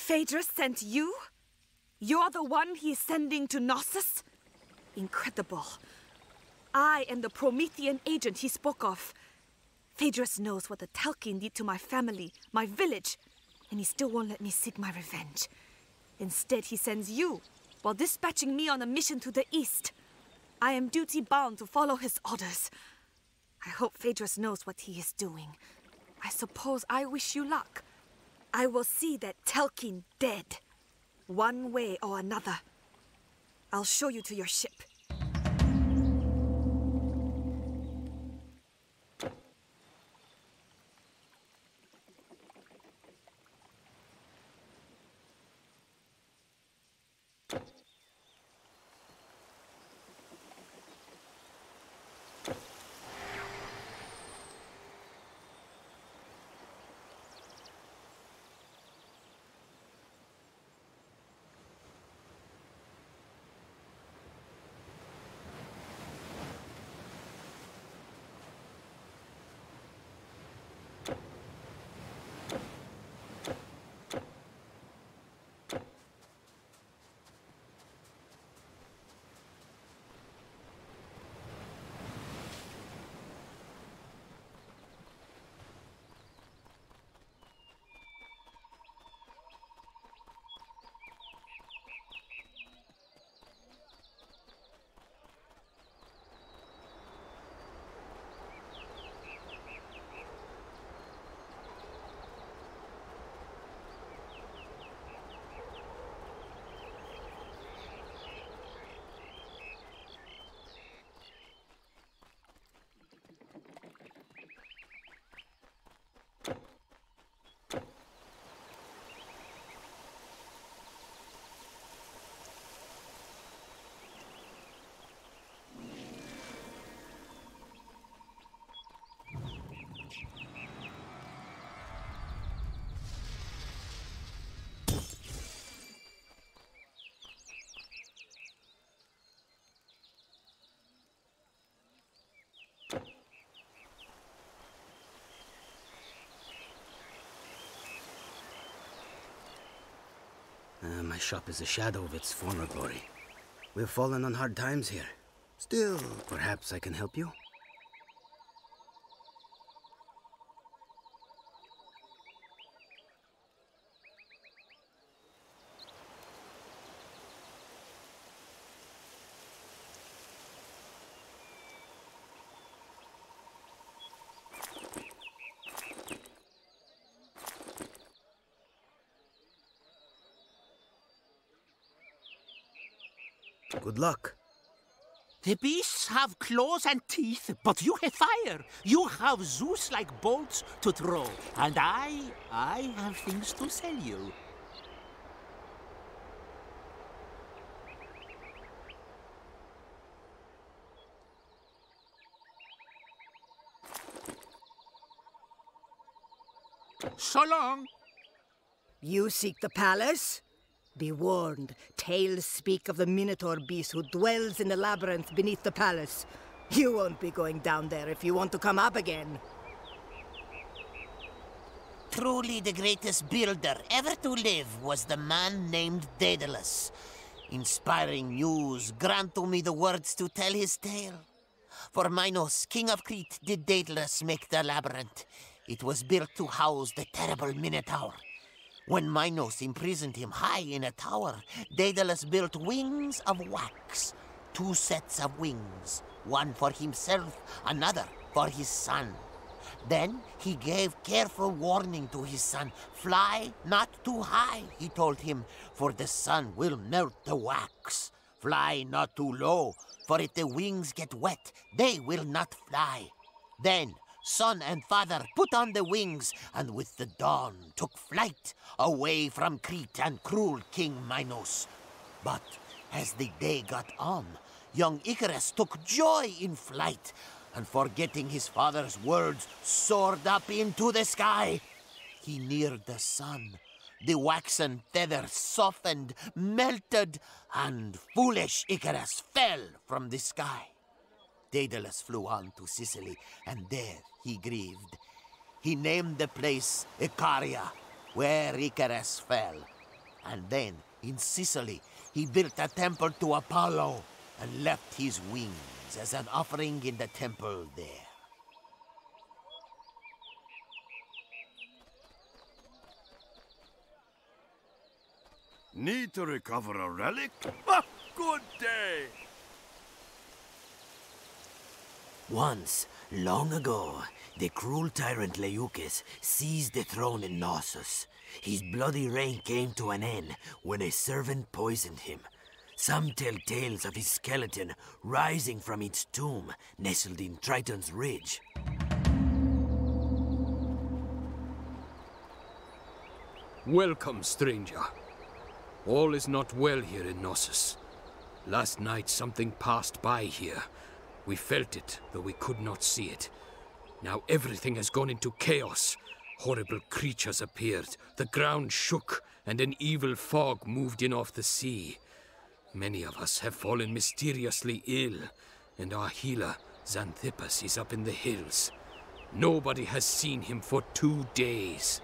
Phaedrus sent you? You're the one he's sending to Knossos? Incredible. I am the Promethean agent he spoke of. Phaedrus knows what the Telkine did to my family, my village, and he still won't let me seek my revenge. Instead, he sends you, while dispatching me on a mission to the east. I am duty-bound to follow his orders. I hope Phaedrus knows what he is doing. I suppose I wish you luck. I will see that Telkine dead, one way or another. I'll show you to your ship. My shop is a shadow of its former glory. We've fallen on hard times here. Still, perhaps I can help you? Good luck. The beasts have claws and teeth, but you have fire. You have Zeus-like bolts to throw. And I have things to sell you. So long. You seek the palace? Be warned, tales speak of the Minotaur beast who dwells in the labyrinth beneath the palace. You won't be going down there if you want to come up again. Truly the greatest builder ever to live was the man named Daedalus. Inspiring muse, grant to me the words to tell his tale. For Minos, king of Crete, did Daedalus make the labyrinth. It was built to house the terrible Minotaur. When Minos imprisoned him high in a tower, Daedalus built wings of wax. 2 sets of wings, one for himself, another for his son. Then he gave careful warning to his son. Fly not too high, he told him, for the sun will melt the wax. Fly not too low, for if the wings get wet, they will not fly. Then son and father put on the wings, and with the dawn took flight away from Crete and cruel King Minos. But as the day got on, young Icarus took joy in flight, and forgetting his father's words, soared up into the sky. He neared the sun. The waxen feathers softened, melted, and foolish Icarus fell from the sky. Daedalus flew on to Sicily, and there he grieved. He named the place Icaria, where Icarus fell. And then, in Sicily, he built a temple to Apollo and left his wings as an offering in the temple there. Need to recover a relic? Ah, good day! Once, long ago, the cruel tyrant Leucus seized the throne in Knossos. His bloody reign came to an end when a servant poisoned him. Some tell tales of his skeleton rising from its tomb nestled in Triton's Ridge. Welcome, stranger. All is not well here in Knossos. Last night something passed by here. We felt it, though we could not see it. Now everything has gone into chaos. Horrible creatures appeared, the ground shook, and an evil fog moved in off the sea. Many of us have fallen mysteriously ill, and our healer, Xanthippus, is up in the hills. Nobody has seen him for 2 days.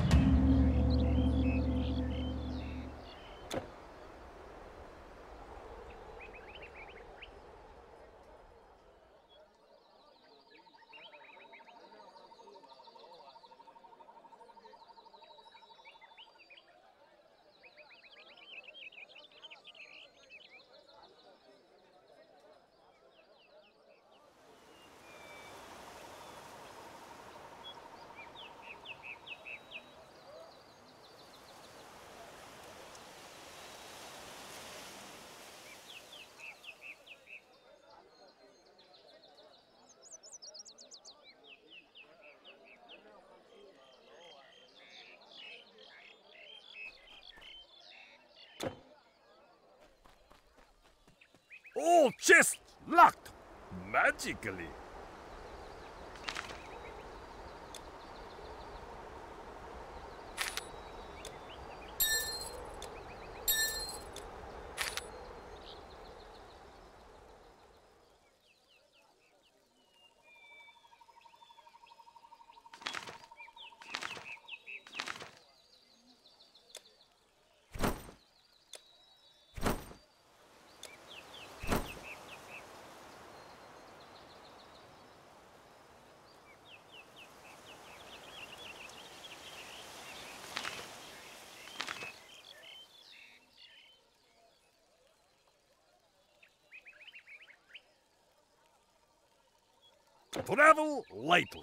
Oh, chest locked magically. Travel lightly.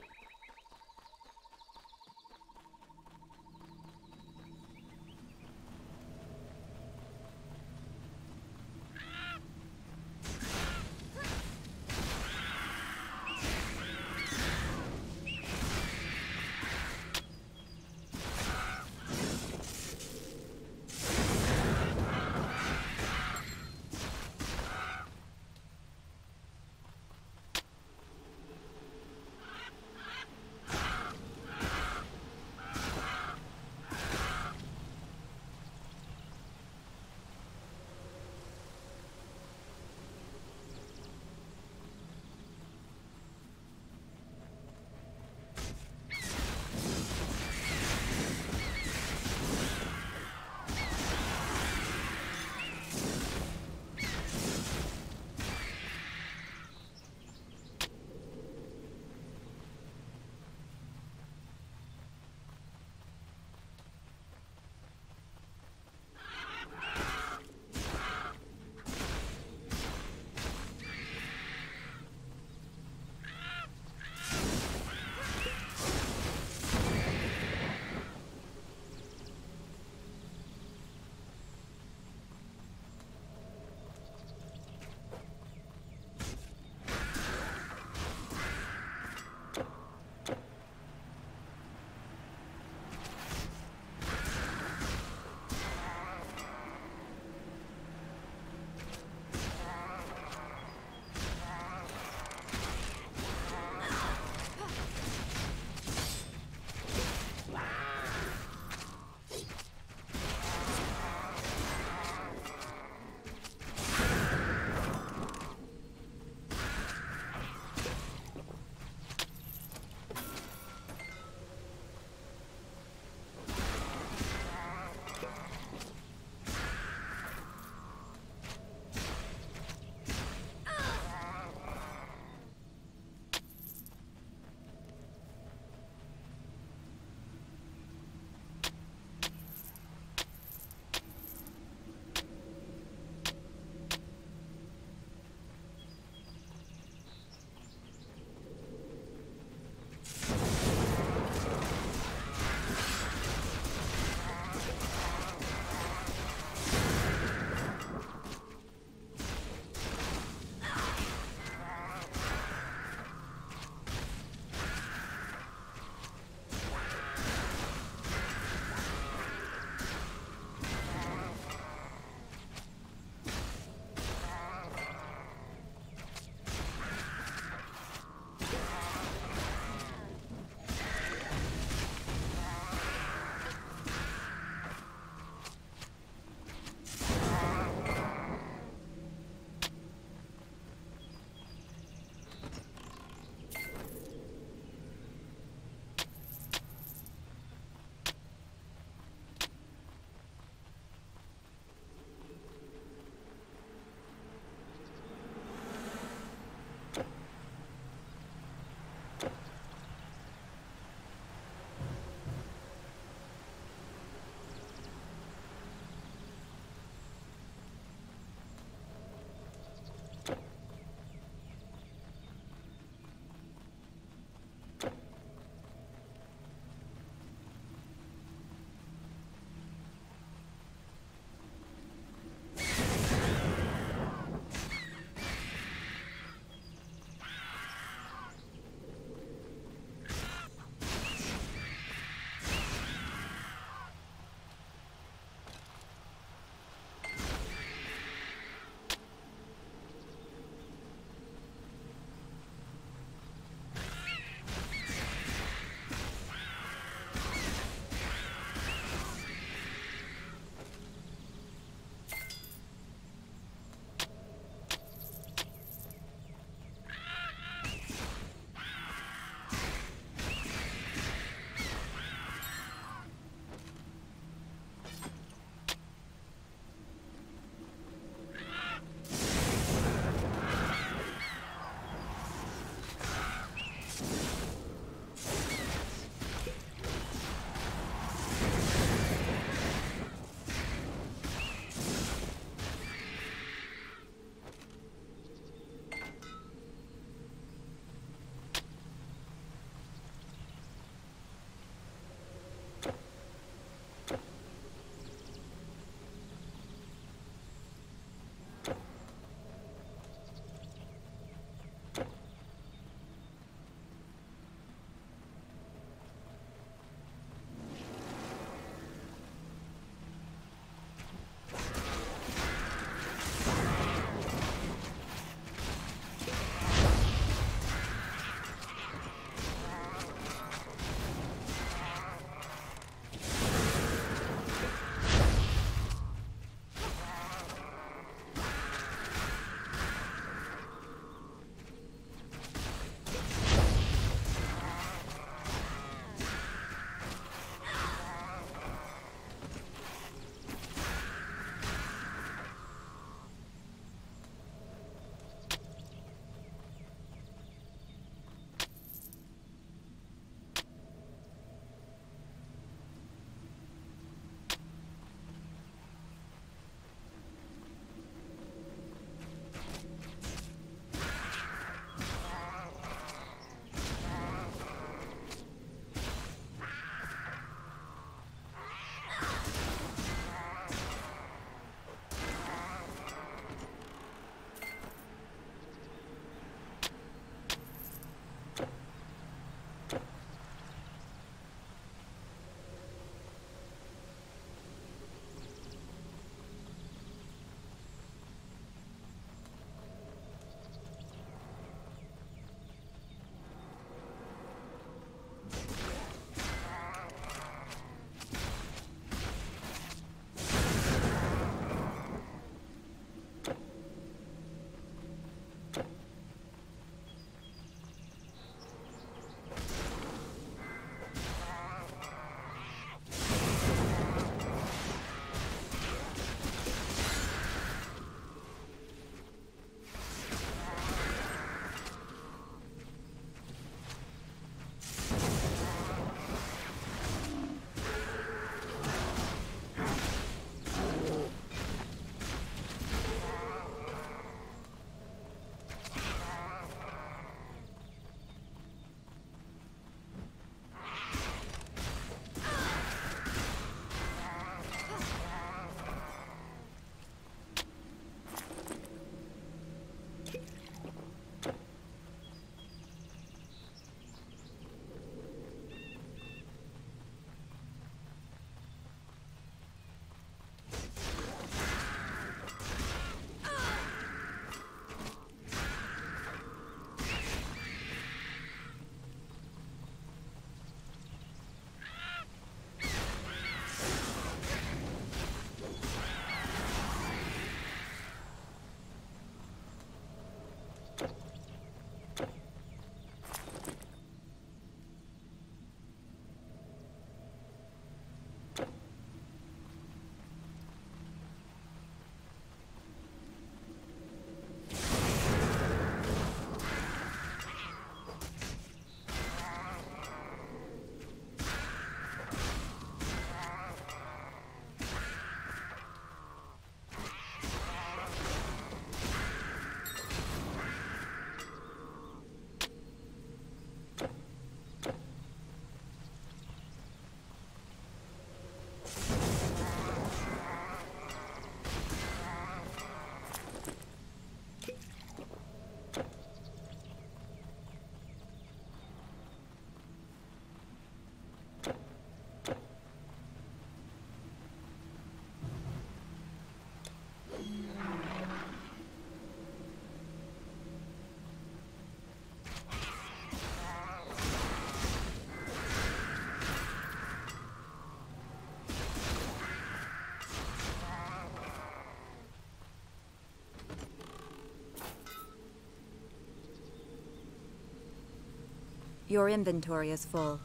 Your inventory is full.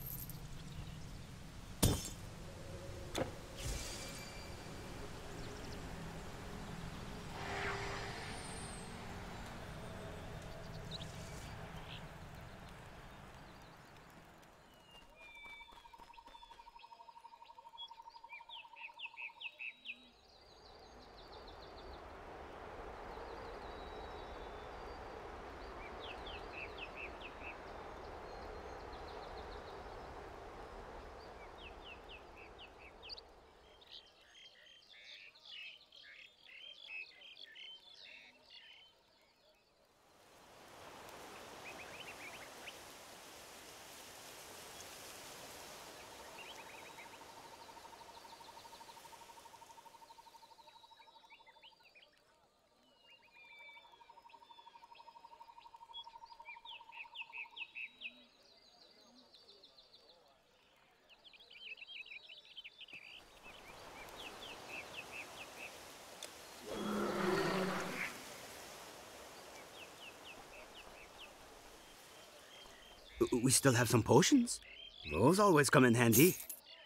We still have some potions. Those always come in handy.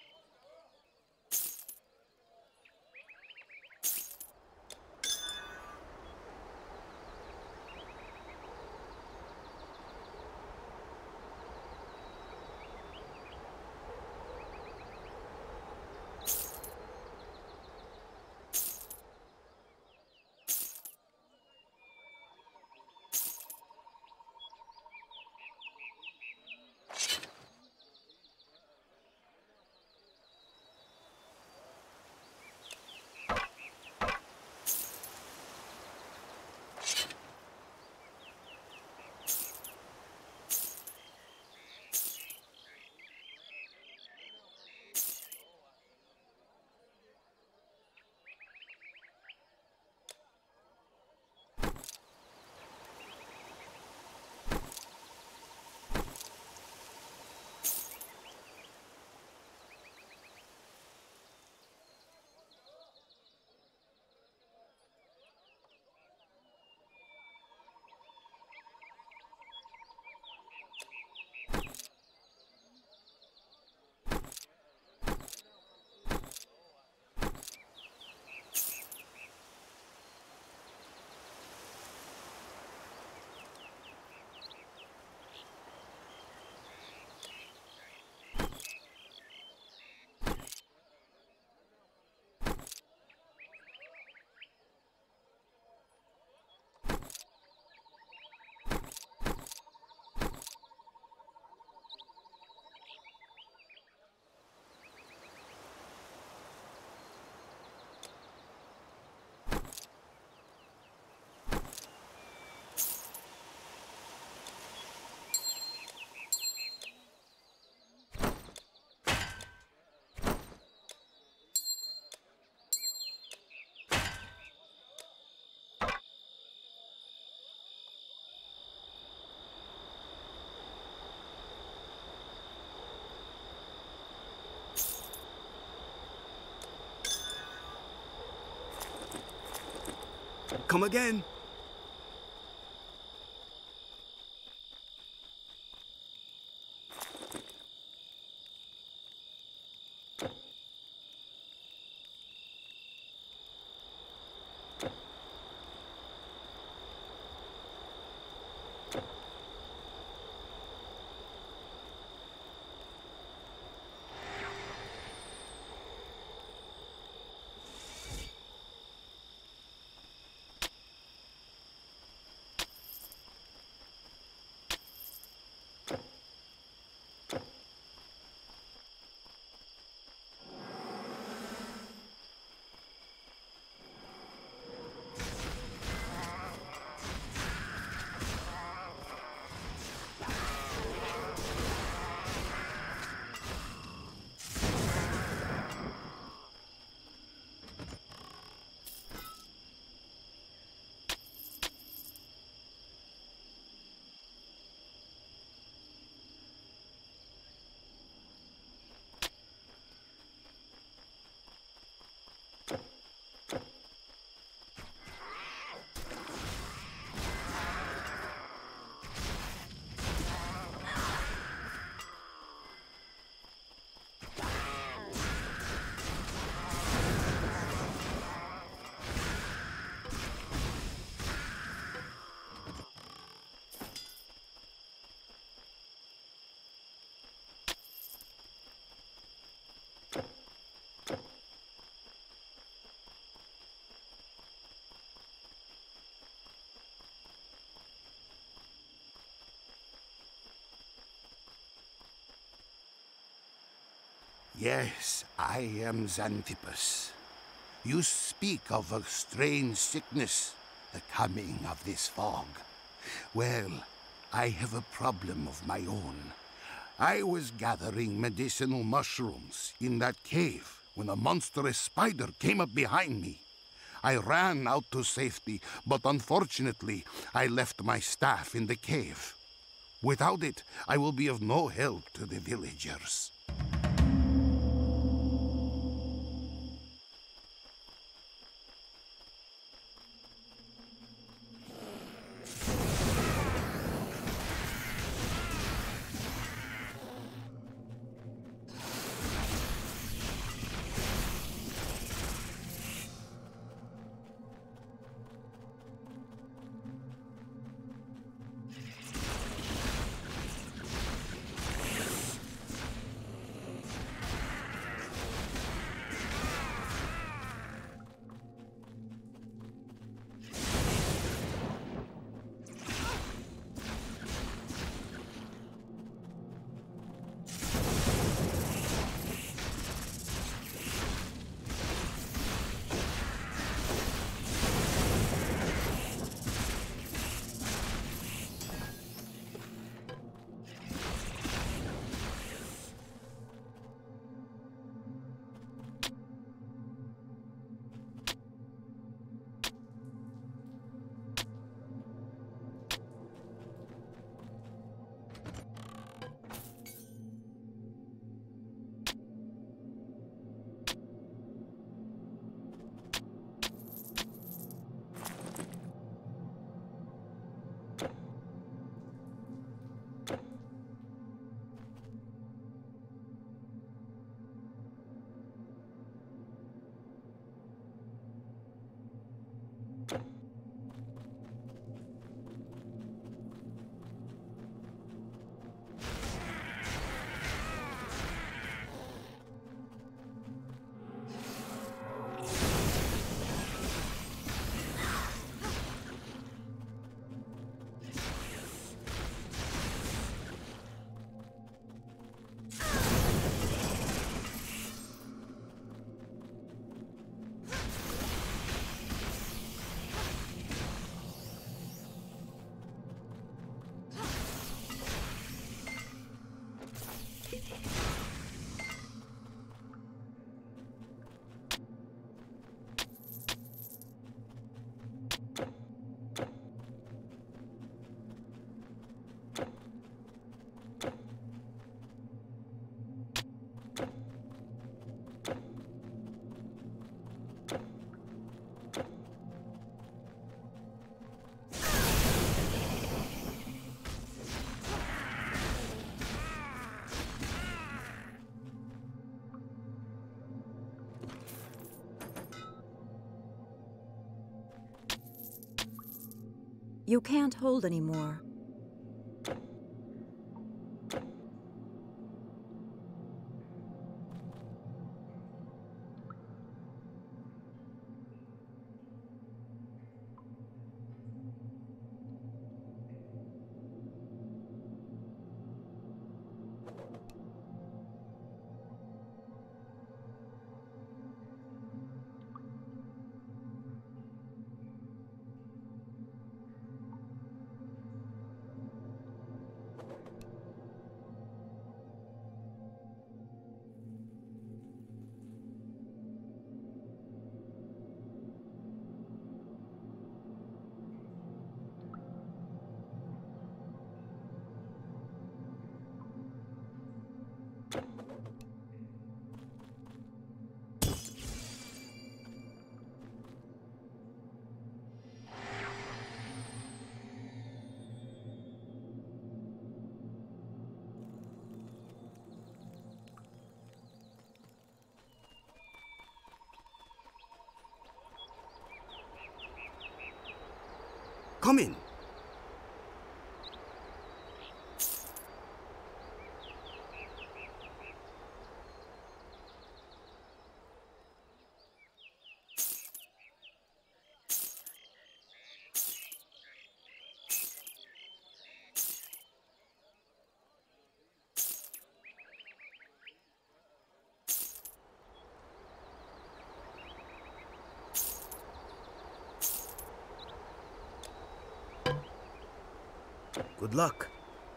Come again. Yes, I am Xanthippus. You speak of a strange sickness, the coming of this fog. Well, I have a problem of my own. I was gathering medicinal mushrooms in that cave when a monstrous spider came up behind me. I ran out to safety, but unfortunately, I left my staff in the cave. Without it, I will be of no help to the villagers. You can't hold anymore. Come in. Good luck.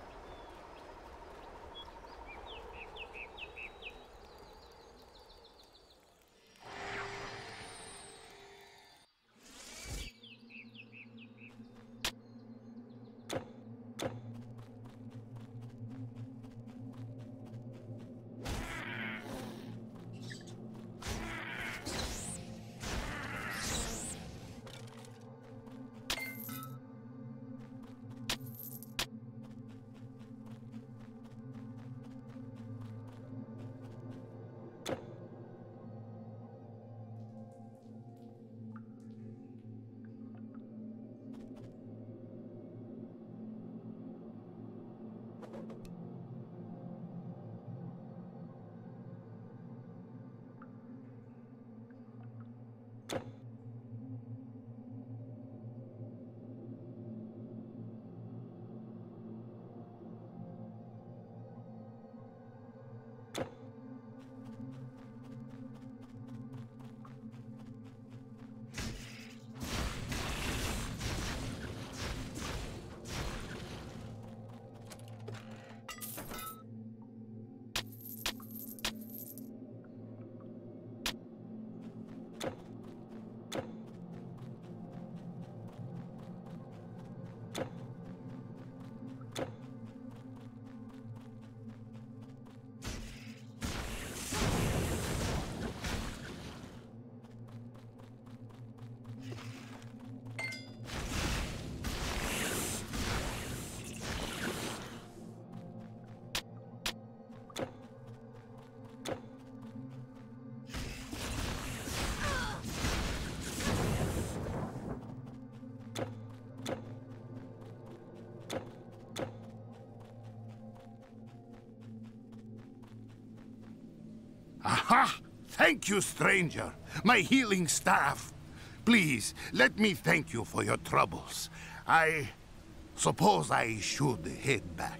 Aha! Thank you, stranger. My healing staff. Please, let me thank you for your troubles. I suppose I should head back.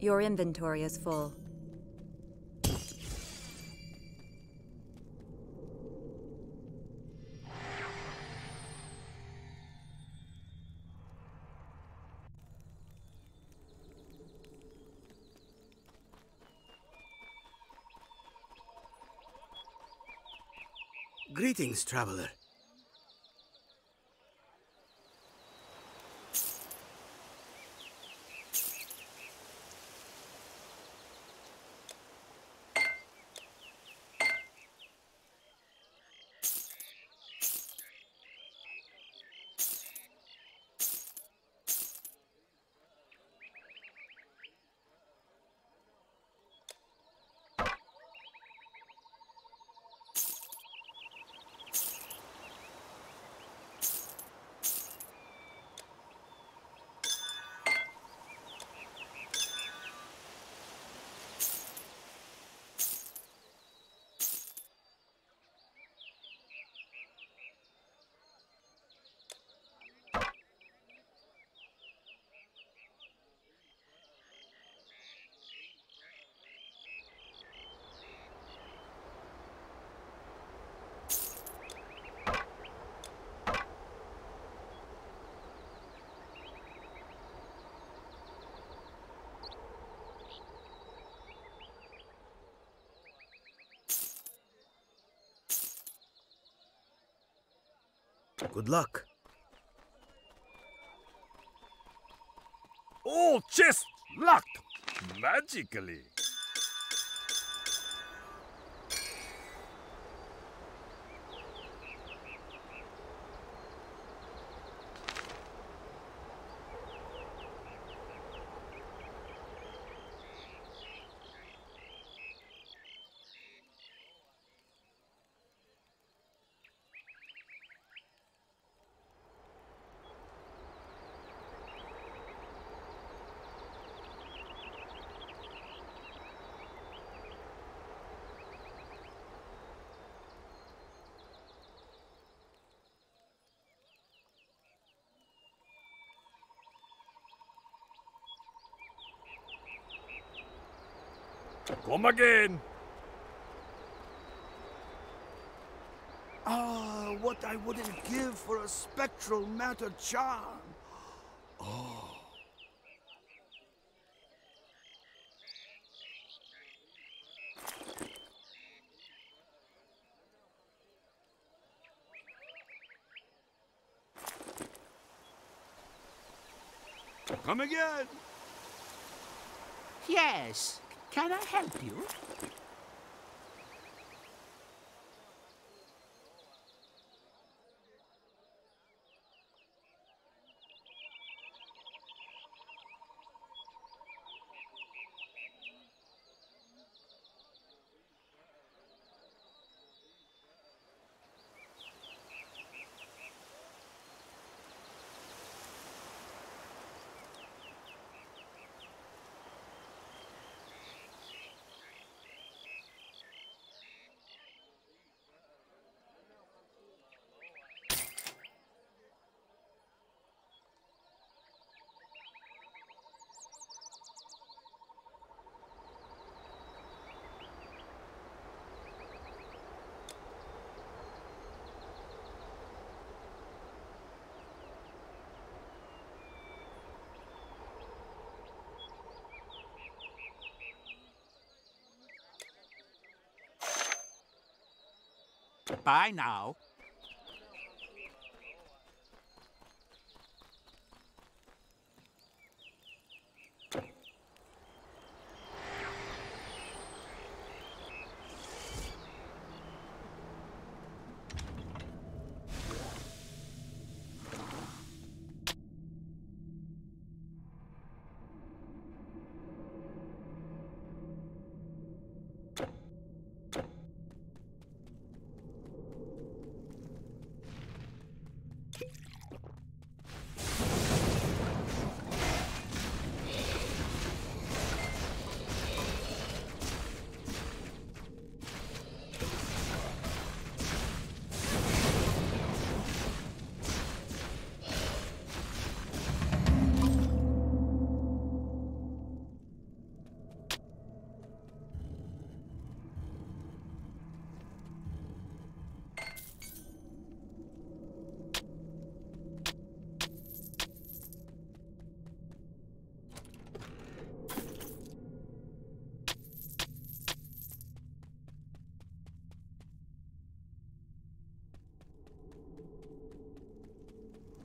Your inventory is full. Greetings, traveler. Good luck. All chests locked magically. Come again. Ah, what I wouldn't give for a spectral matter charm. Oh. Come again. Yes. Can I help you? Bye now.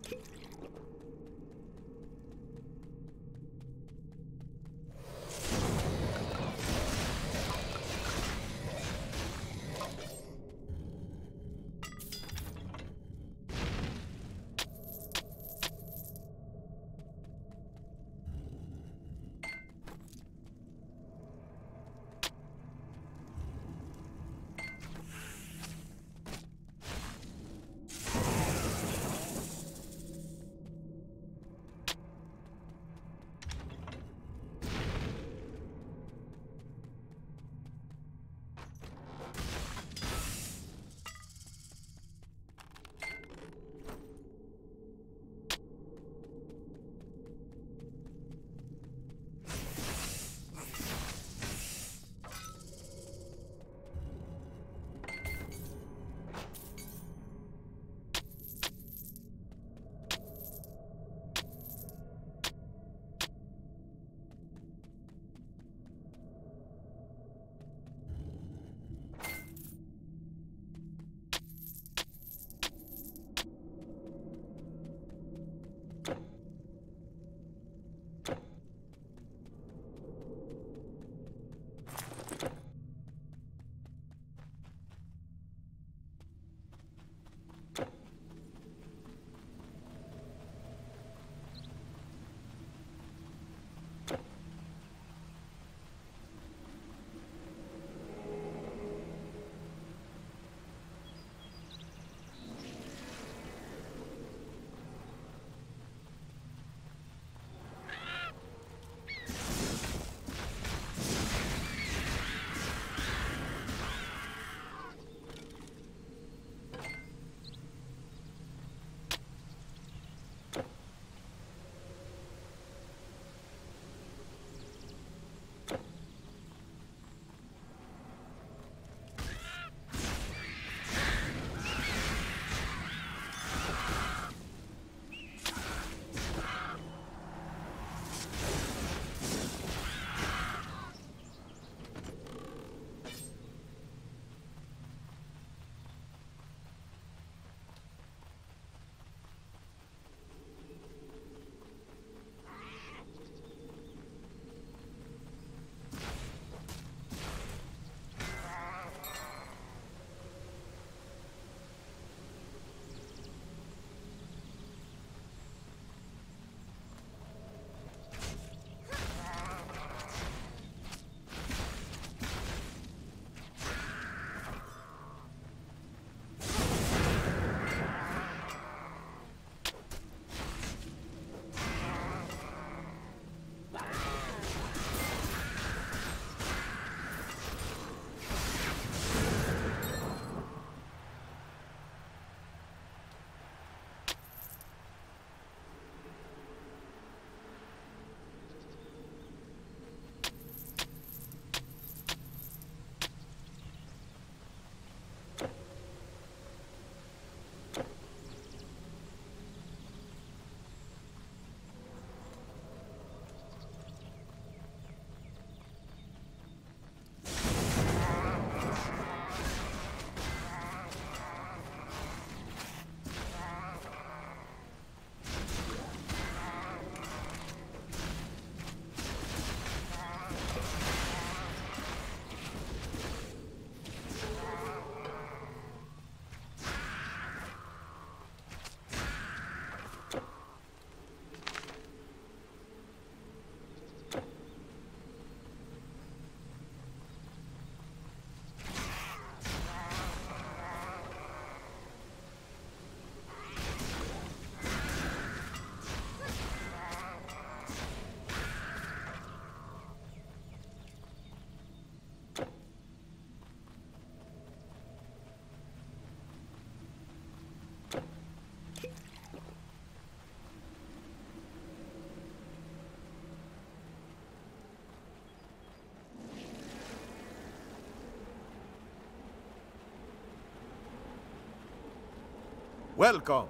Welcome.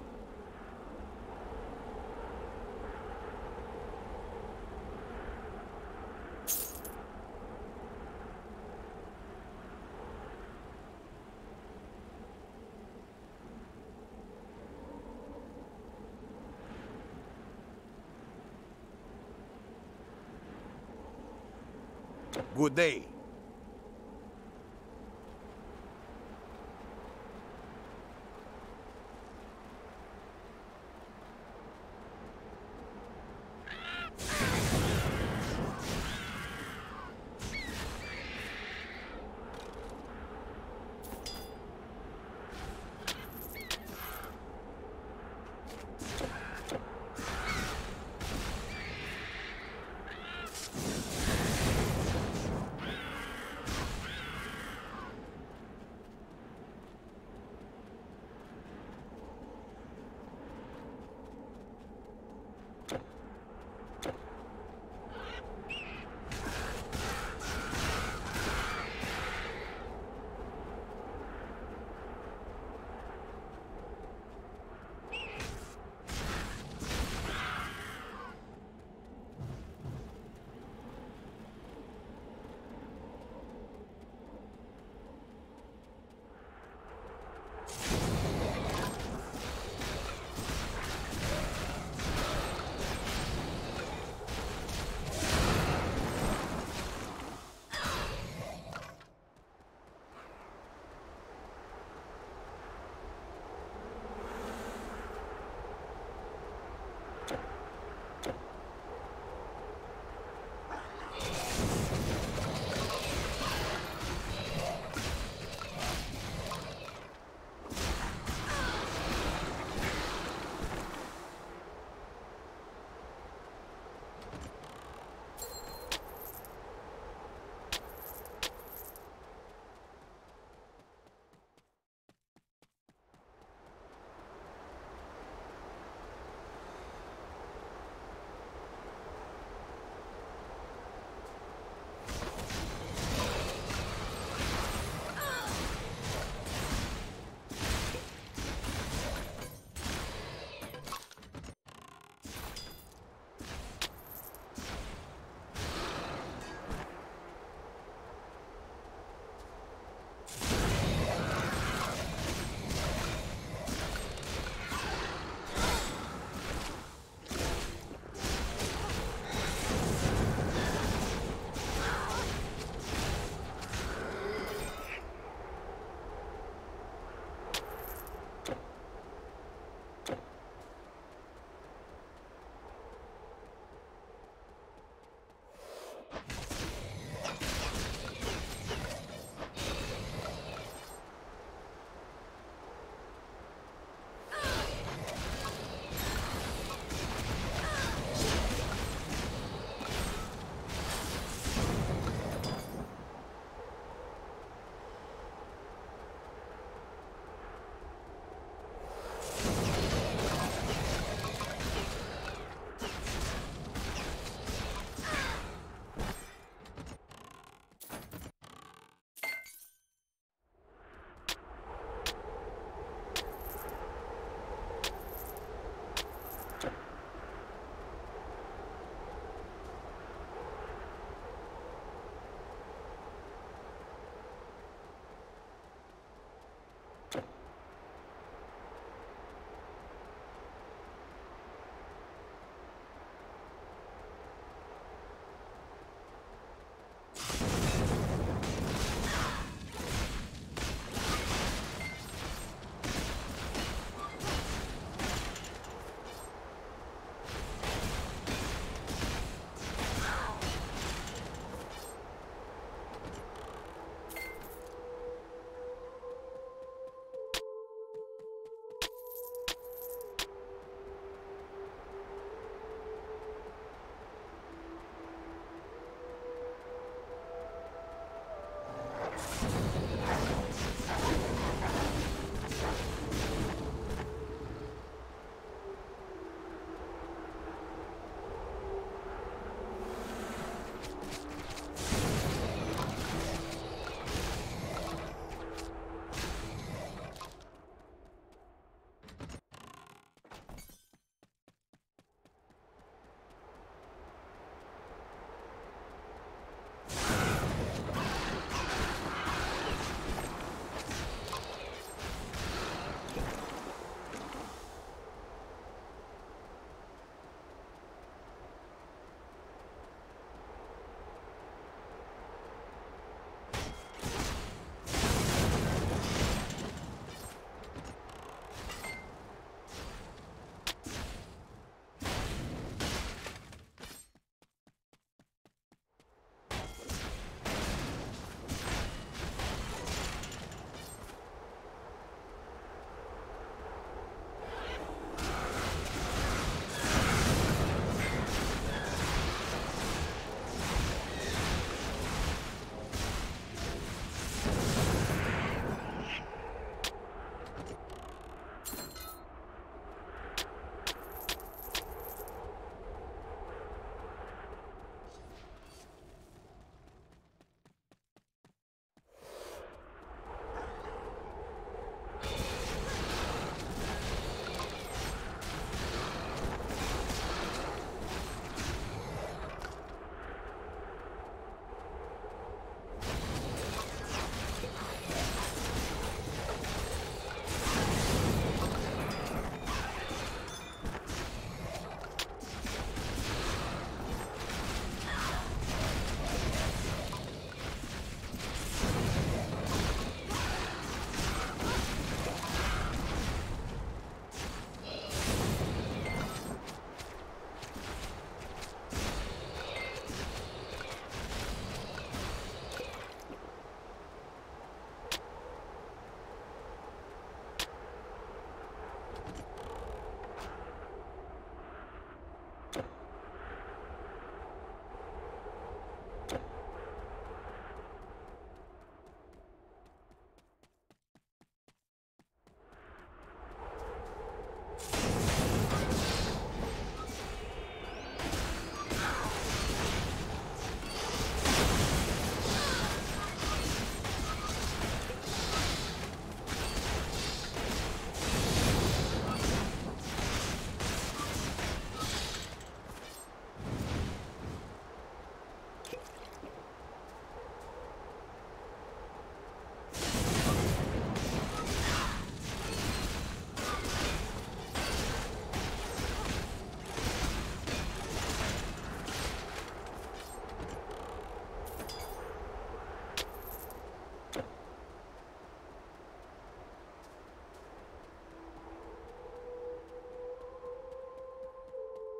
Good day.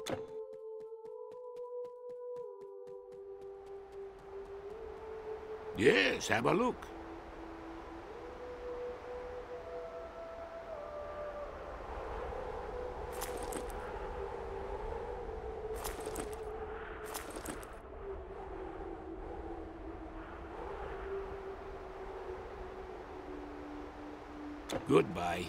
Yes, have a look. Goodbye.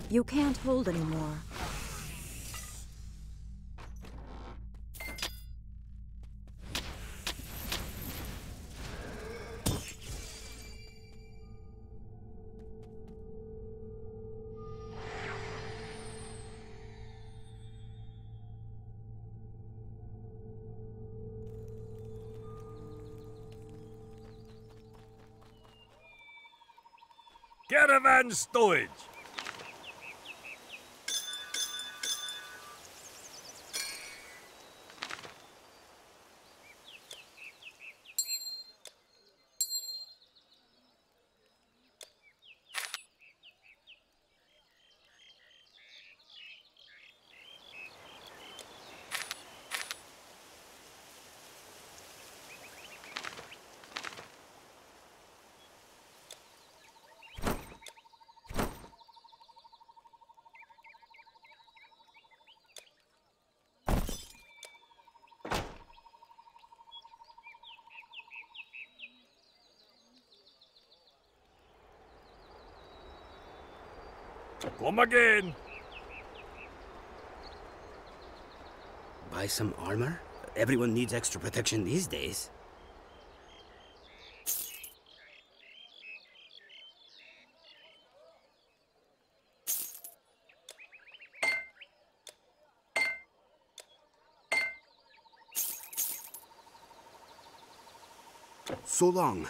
You can't hold anymore. Caravan stowage. Come again. Buy some armor? Everyone needs extra protection these days. So long.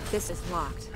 This is locked.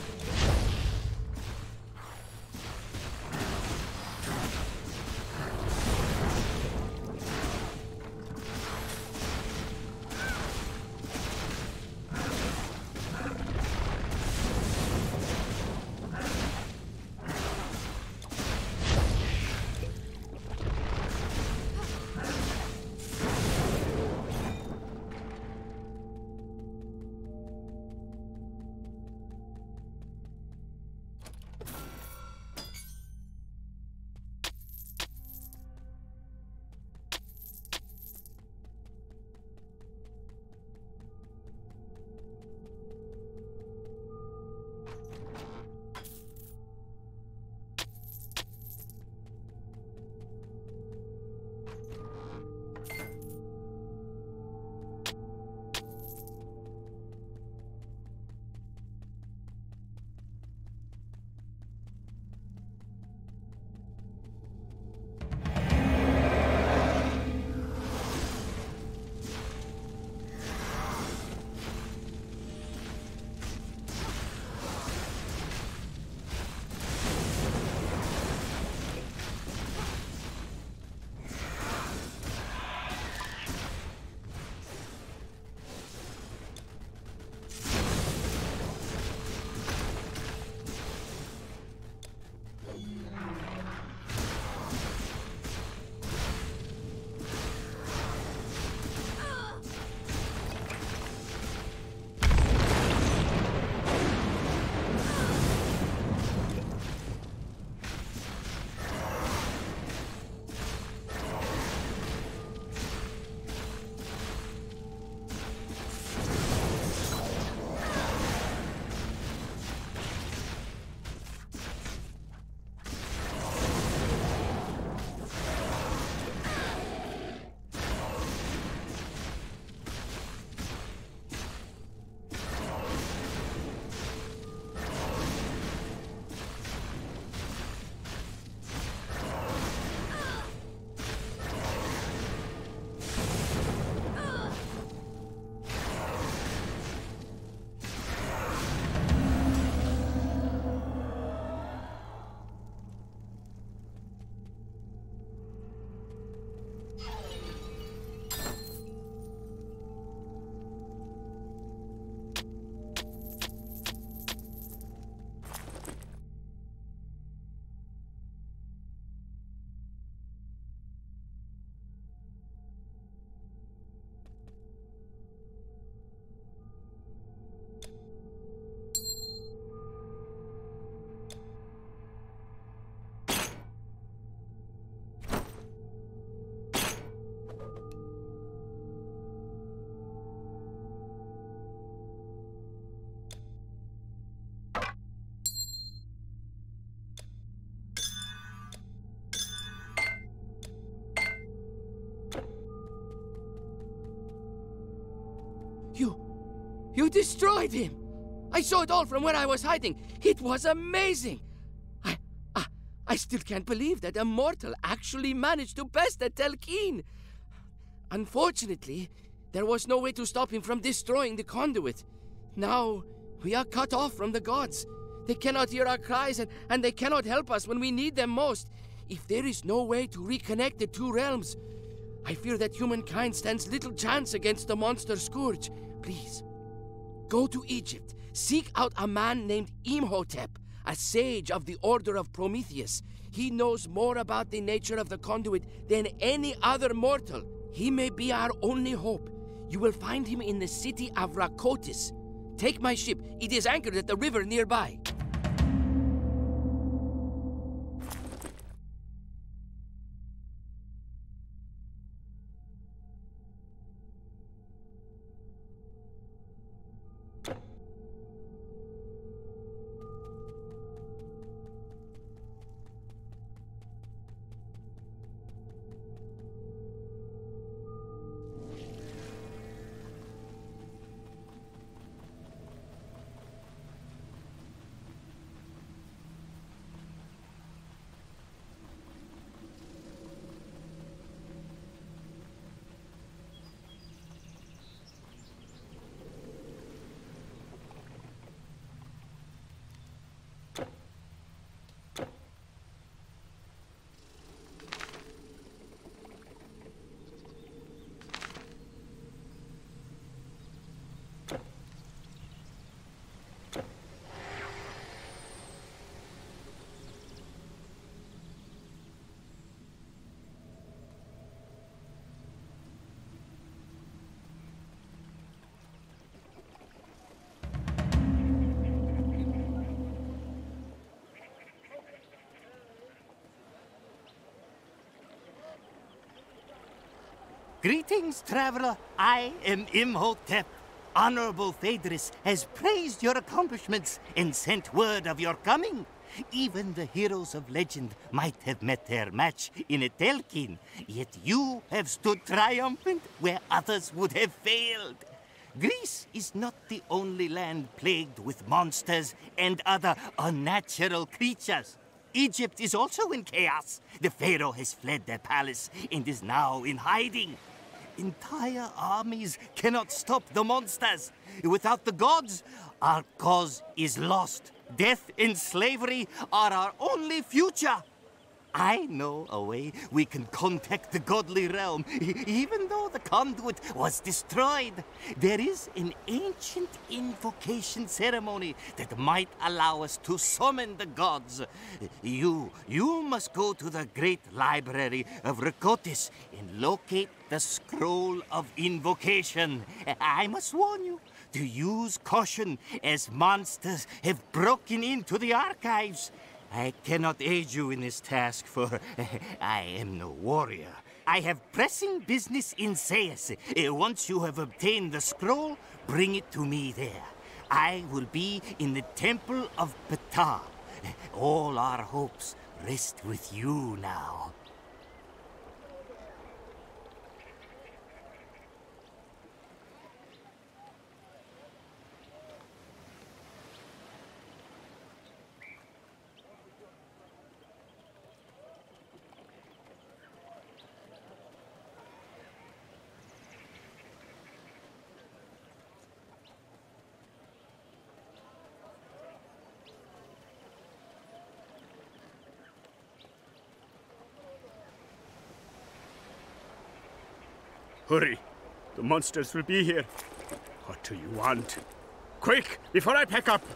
You destroyed him! I saw it all from where I was hiding. It was amazing! I still can't believe that a mortal actually managed to best a Telkeen. Unfortunately, there was no way to stop him from destroying the conduit. Now, we are cut off from the gods. They cannot hear our cries and they cannot help us when we need them most. If there is no way to reconnect the two realms, I fear that humankind stands little chance against the monster Scourge. Please, go to Egypt. Seek out a man named Imhotep, a sage of the Order of Prometheus. He knows more about the nature of the conduit than any other mortal. He may be our only hope. You will find him in the city of Rakotis. Take my ship. It is anchored at the river nearby. Greetings, traveler. I am Imhotep. Honorable Phaedrus has praised your accomplishments and sent word of your coming. Even the heroes of legend might have met their match in Etelkin, yet you have stood triumphant where others would have failed. Greece is not the only land plagued with monsters and other unnatural creatures. Egypt is also in chaos. The pharaoh has fled their palace and is now in hiding. Entire armies cannot stop the monsters. Without the gods, our cause is lost. Death and slavery are our only future. I know a way we can contact the godly realm, even though the conduit was destroyed. There is an ancient invocation ceremony that might allow us to summon the gods. You must go to the great library of Rakotis and locate the scroll of invocation. I must warn you to use caution, as monsters have broken into the archives. I cannot aid you in this task, for I am no warrior. I have pressing business in Sais. Once you have obtained the scroll, bring it to me there. I will be in the Temple of Ptah. All our hopes rest with you now. Hurry! The monsters will be here. What do you want? Quick, before I pack up!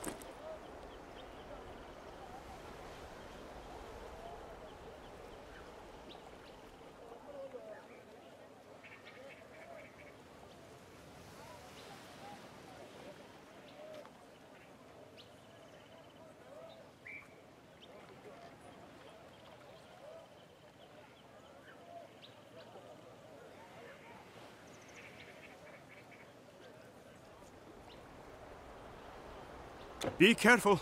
Be careful.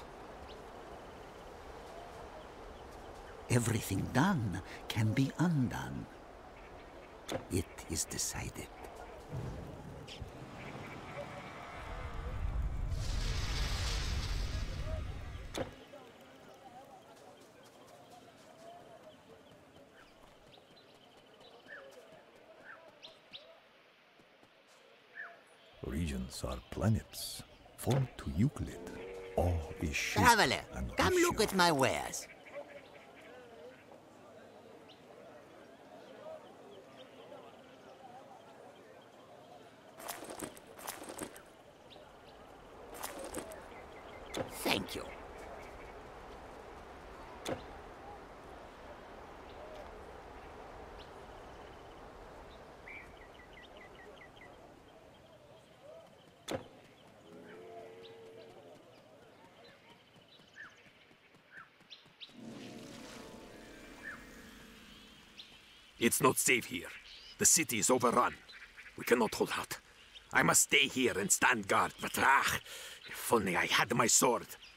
Everything done can be undone. It is decided. Regions are planets, formed to Euclid. All is shift. Traveler, come look at my wares. Thank you. It's not safe here. The city is overrun. We cannot hold out. I must stay here and stand guard, but if only I had my sword.